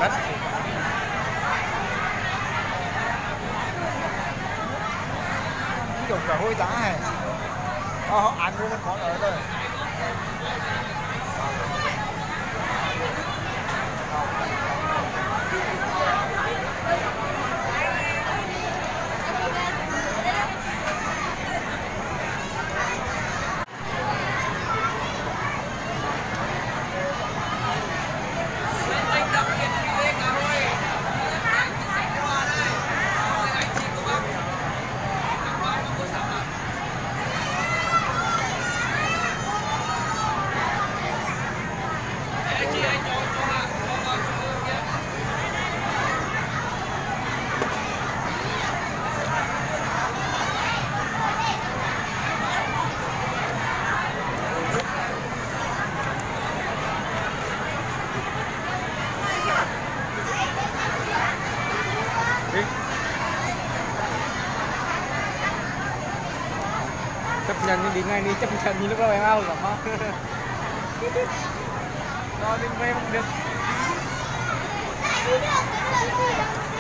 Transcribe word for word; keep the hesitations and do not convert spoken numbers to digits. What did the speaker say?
thích. Ví dụ cà hôi tá này. Ờ, ăn luôn mình có ở rồi. Chấp nhận đi ngay đi chấp nhận như lúc đó em ao lắm á. Rồi đi về không được.